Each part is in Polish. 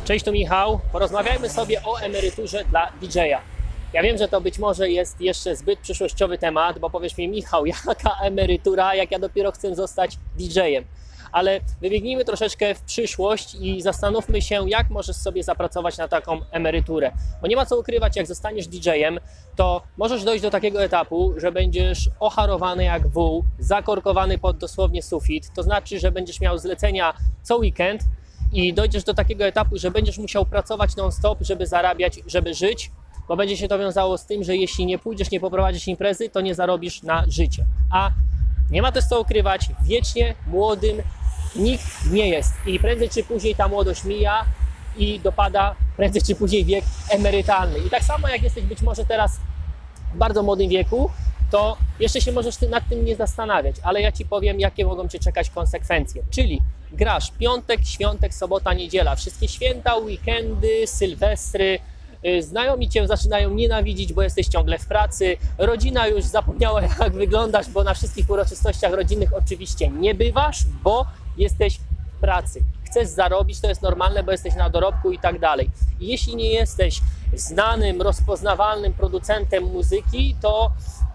Cześć, tu Michał. Porozmawiajmy sobie o emeryturze dla DJ-a. Ja wiem, że to być może jest jeszcze zbyt przyszłościowy temat, bo powiesz mi, Michał, jaka emerytura, jak ja dopiero chcę zostać DJ-em. Ale wybiegnijmy troszeczkę w przyszłość i zastanówmy się, jak możesz sobie zapracować na taką emeryturę. Bo nie ma co ukrywać, jak zostaniesz DJ-em, to możesz dojść do takiego etapu, że będziesz ocharowany jak wół, zakorkowany pod dosłownie sufit. To znaczy, że będziesz miał zlecenia co weekend i dojdziesz do takiego etapu, że będziesz musiał pracować non-stop, żeby zarabiać, żeby żyć, bo będzie się to wiązało z tym, że jeśli nie pójdziesz, nie poprowadzisz imprezy, to nie zarobisz na życie. A nie ma też co ukrywać, wiecznie młodym nikt nie jest i prędzej czy później ta młodość mija i dopada prędzej czy później wiek emerytalny. I tak samo jak jesteś być może teraz w bardzo młodym wieku, to jeszcze się możesz nad tym nie zastanawiać, ale ja Ci powiem, jakie mogą Cię czekać konsekwencje. Czyli grasz piątek, świątek, sobota, niedziela, wszystkie święta, weekendy, sylwestry, znajomi Cię zaczynają nienawidzić, bo jesteś ciągle w pracy, rodzina już zapomniała, jak wyglądasz, bo na wszystkich uroczystościach rodzinnych oczywiście nie bywasz, bo jesteś w pracy. Chcesz zarobić, to jest normalne, bo jesteś na dorobku i tak dalej. I jeśli nie jesteś znanym, rozpoznawalnym producentem muzyki, to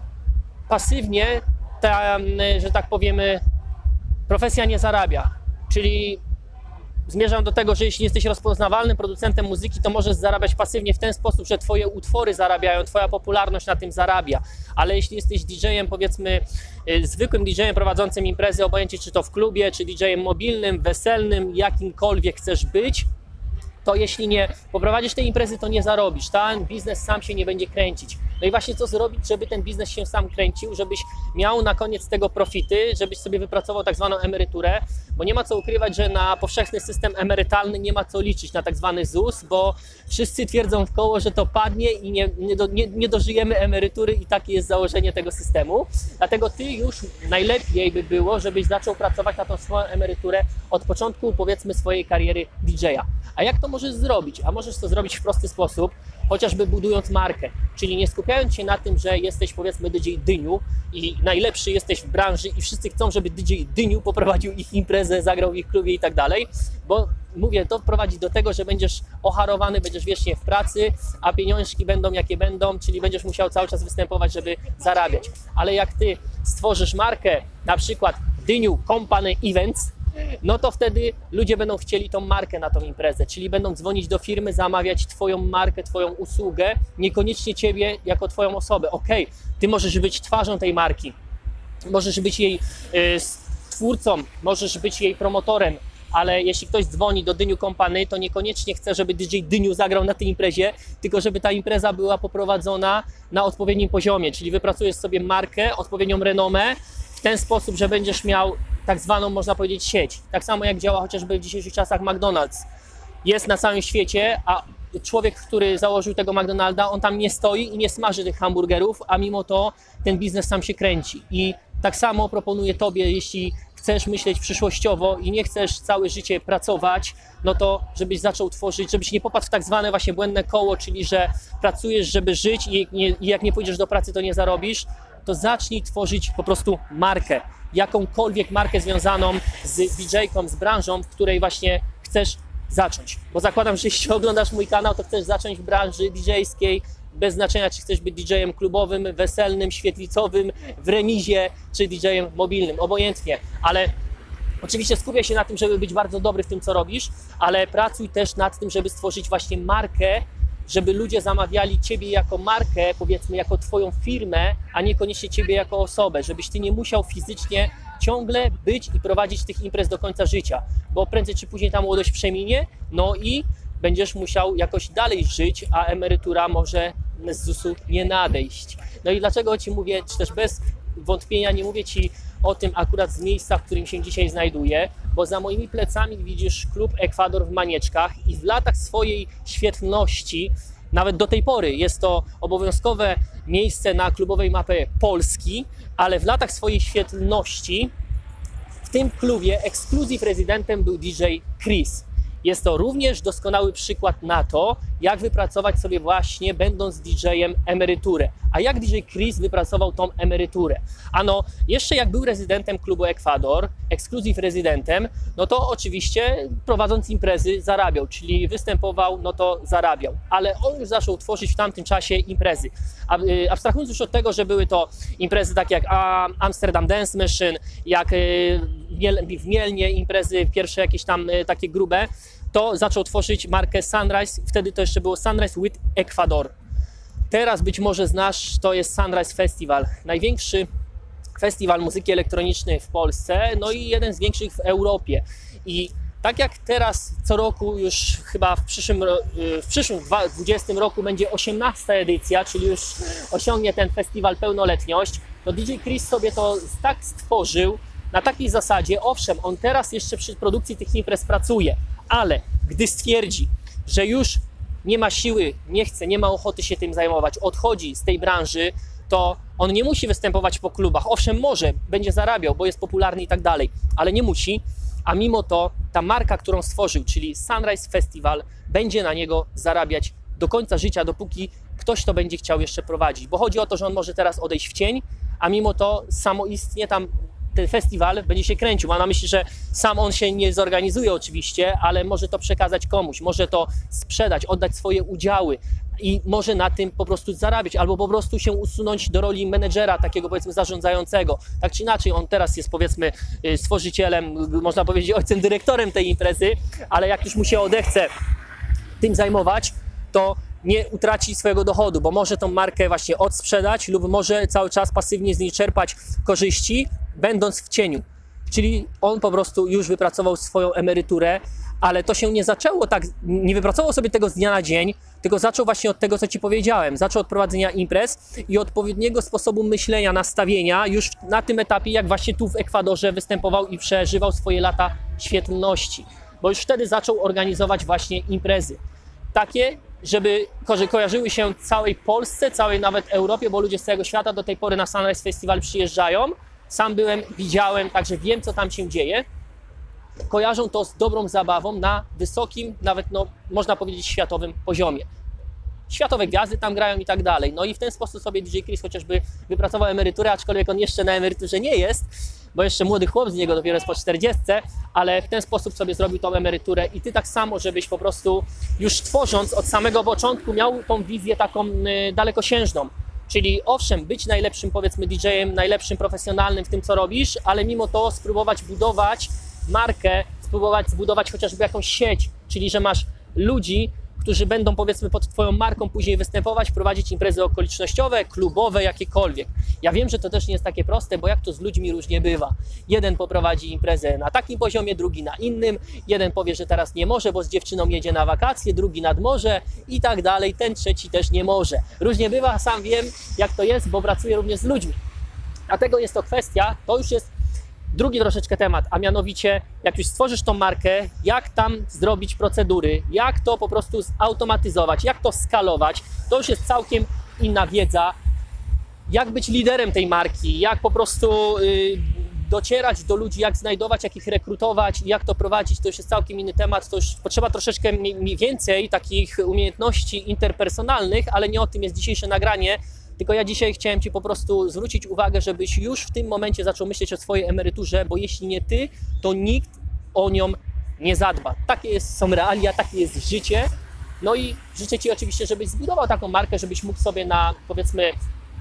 pasywnie ta, że tak powiemy, profesja nie zarabia. Czyli zmierzam do tego, że jeśli jesteś rozpoznawalnym producentem muzyki, to możesz zarabiać pasywnie w ten sposób, że Twoje utwory zarabiają, Twoja popularność na tym zarabia. Ale jeśli jesteś DJ-em, powiedzmy zwykłym DJ-em prowadzącym imprezy, obojętnie czy to w klubie, czy DJ-em mobilnym, weselnym, jakimkolwiek chcesz być, to jeśli nie poprowadzisz tej imprezy, to nie zarobisz. Ten biznes sam się nie będzie kręcić. No i właśnie co zrobić, żeby ten biznes się sam kręcił, żebyś miał na koniec tego profity, żebyś sobie wypracował tak zwaną emeryturę, bo nie ma co ukrywać, że na powszechny system emerytalny nie ma co liczyć na tak zwany ZUS, bo wszyscy twierdzą w koło, że to padnie i nie dożyjemy emerytury i takie jest założenie tego systemu. Dlatego Ty już najlepiej by było, żebyś zaczął pracować na tą swoją emeryturę od początku, powiedzmy, swojej kariery DJ-a. A jak to możesz zrobić? A możesz to zrobić w prosty sposób, chociażby budując markę, czyli nie skupiając się na tym, że jesteś, powiedzmy, DJ Dyniu i najlepszy jesteś w branży i wszyscy chcą, żeby DJ Dyniu poprowadził ich imprezę, zagrał w ich klubie i tak dalej, bo mówię, to prowadzi do tego, że będziesz ocharowany, będziesz wiecznie w pracy, a pieniążki będą jakie będą, czyli będziesz musiał cały czas występować, żeby zarabiać. Ale jak Ty stworzysz markę, na przykład Dyniu Company Events, no to wtedy ludzie będą chcieli tą markę na tą imprezę, czyli będą dzwonić do firmy, zamawiać Twoją markę, Twoją usługę, niekoniecznie Ciebie jako Twoją osobę. Okej, Ty możesz być twarzą tej marki, możesz być jej twórcą, możesz być jej promotorem, ale jeśli ktoś dzwoni do Dyniu Company, to niekoniecznie chce, żeby DJ Dyniu zagrał na tej imprezie, tylko żeby ta impreza była poprowadzona na odpowiednim poziomie, czyli wypracujesz sobie markę, odpowiednią renomę, w ten sposób, że będziesz miał tak zwaną, można powiedzieć, sieć. Tak samo jak działa chociażby w dzisiejszych czasach McDonald's. Jest na całym świecie, a człowiek, który założył tego McDonalda, on tam nie stoi i nie smaży tych hamburgerów, a mimo to ten biznes sam się kręci. I tak samo proponuję Tobie, jeśli chcesz myśleć przyszłościowo i nie chcesz całe życie pracować, no to żebyś zaczął tworzyć, żebyś nie popadł w tak zwane właśnie błędne koło, czyli że pracujesz, żeby żyć i jak nie pójdziesz do pracy, to nie zarobisz, to zacznij tworzyć po prostu markę. Jakąkolwiek markę związaną z DJ-ką, z branżą, w której właśnie chcesz zacząć. Bo zakładam, że jeśli oglądasz mój kanał, to chcesz zacząć w branży DJ-skiej, bez znaczenia, czy chcesz być DJ-em klubowym, weselnym, świetlicowym, w remizie, czy DJ-em mobilnym, obojętnie. Ale oczywiście skupiaj się na tym, żeby być bardzo dobry w tym, co robisz, ale pracuj też nad tym, żeby stworzyć właśnie markę, żeby ludzie zamawiali Ciebie jako markę, powiedzmy, jako Twoją firmę, a niekoniecznie Ciebie jako osobę, żebyś Ty nie musiał fizycznie ciągle być i prowadzić tych imprez do końca życia, bo prędzej czy później ta młodość przeminie, no i będziesz musiał jakoś dalej żyć, a emerytura może z ZUS-u nie nadejść. No i dlaczego Ci mówię, czy też bez wątpienia nie mówię Ci o tym akurat z miejsca, w którym się dzisiaj znajduję, bo za moimi plecami widzisz klub Ekwador w Manieczkach i w latach swojej świetności, nawet do tej pory jest to obowiązkowe miejsce na klubowej mapie Polski, ale w latach swojej świetności w tym klubie ekskluzyw rezydentem był DJ Chris. jest to również doskonały przykład na to, jak wypracować sobie właśnie, będąc DJ-em, emeryturę. A jak DJ Chris wypracował tą emeryturę? Ano, jeszcze jak był rezydentem klubu Ekwador, ekskluzyw rezydentem, no to oczywiście prowadząc imprezy zarabiał, czyli występował, no to zarabiał. Ale on już zaczął tworzyć w tamtym czasie imprezy. Abstrahując już od tego, że były to imprezy takie jak Amsterdam Dance Machine, jak w Mielnie imprezy pierwsze jakieś tam takie grube, to zaczął tworzyć markę Sunrise, wtedy to jeszcze było Sunrise with Ecuador. Teraz być może znasz, to jest Sunrise Festival, największy festiwal muzyki elektronicznej w Polsce, no i jeden z większych w Europie. I tak jak teraz co roku, już chyba w przyszłym 2020 roku będzie 18. edycja, czyli już osiągnie ten festiwal pełnoletność, to DJ Chris sobie to tak stworzył na takiej zasadzie, owszem, on teraz jeszcze przy produkcji tych imprez pracuje, ale gdy stwierdzi, że już nie ma siły, nie chce, nie ma ochoty się tym zajmować, odchodzi z tej branży, to on nie musi występować po klubach. Owszem, może, będzie zarabiał, bo jest popularny i tak dalej, ale nie musi, a mimo to ta marka, którą stworzył, czyli Sunrise Festival, będzie na niego zarabiać do końca życia, dopóki ktoś to będzie chciał jeszcze prowadzić. Bo chodzi o to, że on może teraz odejść w cień, a mimo to samoistnie tam ten festiwal będzie się kręcił. Mam na myśli, że sam on się nie zorganizuje oczywiście, ale może to przekazać komuś, może to sprzedać, oddać swoje udziały i może na tym po prostu zarabiać, albo po prostu się usunąć do roli menedżera, takiego powiedzmy zarządzającego. Tak czy inaczej, on teraz jest powiedzmy stworzycielem, można powiedzieć ojcem dyrektorem tej imprezy, ale jak już mu się odechce tym zajmować, to nie utraci swojego dochodu, bo może tą markę właśnie odsprzedać lub może cały czas pasywnie z niej czerpać korzyści, będąc w cieniu. Czyli on po prostu już wypracował swoją emeryturę, ale to się nie zaczęło tak, nie wypracował sobie tego z dnia na dzień, tylko zaczął właśnie od tego, co Ci powiedziałem. Zaczął od prowadzenia imprez i odpowiedniego sposobu myślenia, nastawienia już na tym etapie, jak właśnie tu w Ekwadorze występował i przeżywał swoje lata świetlności. Bo już wtedy zaczął organizować właśnie imprezy. Takie, żeby kojarzyły się całej Polsce, całej nawet Europie, bo ludzie z całego świata do tej pory na Sunrise Festival przyjeżdżają. Sam byłem, widziałem, także wiem, co tam się dzieje. Kojarzą to z dobrą zabawą na wysokim, nawet no, można powiedzieć światowym poziomie. Światowe gwiazdy tam grają i tak dalej. No i w ten sposób sobie DJ Chris chociażby wypracował emeryturę, aczkolwiek on jeszcze na emeryturze nie jest, bo jeszcze młody chłop z niego dopiero jest po 40, ale w ten sposób sobie zrobił tą emeryturę i Ty tak samo, żebyś po prostu już tworząc od samego początku miał tą wizję taką dalekosiężną. Czyli owszem, być najlepszym powiedzmy DJ-em, najlepszym profesjonalnym w tym, co robisz, ale mimo to spróbować budować markę, spróbować zbudować chociażby jakąś sieć, czyli że masz ludzi, którzy będą powiedzmy pod Twoją marką później występować, prowadzić imprezy okolicznościowe, klubowe, jakiekolwiek. Ja wiem, że to też nie jest takie proste, bo jak to z ludźmi różnie bywa. Jeden poprowadzi imprezę na takim poziomie, drugi na innym, jeden powie, że teraz nie może, bo z dziewczyną jedzie na wakacje, drugi nad morze i tak dalej, ten trzeci też nie może. Różnie bywa, sam wiem jak to jest, bo pracuję również z ludźmi. Dlatego jest to kwestia, to już jest drugi troszeczkę temat, a mianowicie jak już stworzysz tą markę, jak tam zrobić procedury, jak to po prostu zautomatyzować, jak to skalować, to już jest całkiem inna wiedza, jak być liderem tej marki, jak po prostu docierać do ludzi, jak znajdować, jak ich rekrutować, jak to prowadzić, to już jest całkiem inny temat, to już potrzeba troszeczkę więcej takich umiejętności interpersonalnych, ale nie o tym jest dzisiejsze nagranie. Tylko ja dzisiaj chciałem Ci po prostu zwrócić uwagę, żebyś już w tym momencie zaczął myśleć o swojej emeryturze, bo jeśli nie Ty, to nikt o nią nie zadba. Takie są realia, takie jest życie. No i życzę Ci oczywiście, żebyś zbudował taką markę, żebyś mógł sobie na powiedzmy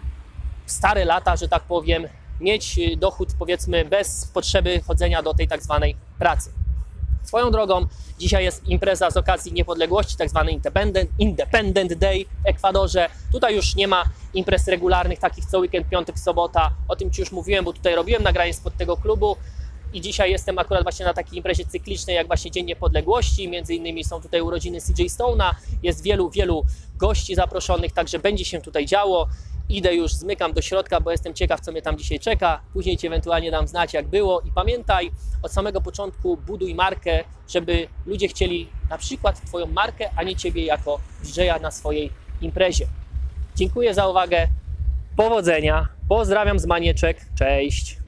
stare lata, że tak powiem, mieć dochód powiedzmy bez potrzeby chodzenia do tej tak zwanej pracy. Swoją drogą, dzisiaj jest impreza z okazji niepodległości, tak zwany Independent Day w Ekwadorze. Tutaj już nie ma imprez regularnych, takich co weekend, piątek, sobota. O tym Ci już mówiłem, bo tutaj robiłem nagranie spod tego klubu i dzisiaj jestem akurat właśnie na takiej imprezie cyklicznej, jak właśnie Dzień Niepodległości. Między innymi są tutaj urodziny CJ Stone'a, jest wielu gości zaproszonych, także będzie się tutaj działo. Idę już, zmykam do środka, bo jestem ciekaw, co mnie tam dzisiaj czeka. Później Ci ewentualnie dam znać, jak było. I pamiętaj, od samego początku buduj markę, żeby ludzie chcieli na przykład Twoją markę, a nie Ciebie jako DJ-a na swojej imprezie. Dziękuję za uwagę. Powodzenia. Pozdrawiam z Manieczek. Cześć.